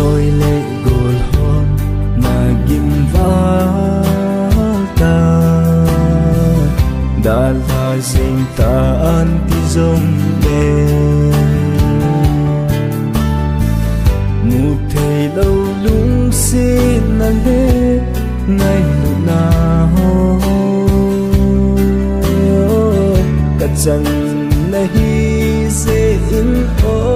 loi le gol hom na gimvalta dal ha sing ta an ti zong le mu thei lo lung sin na le ngai nu na ho ka chang na hi se in o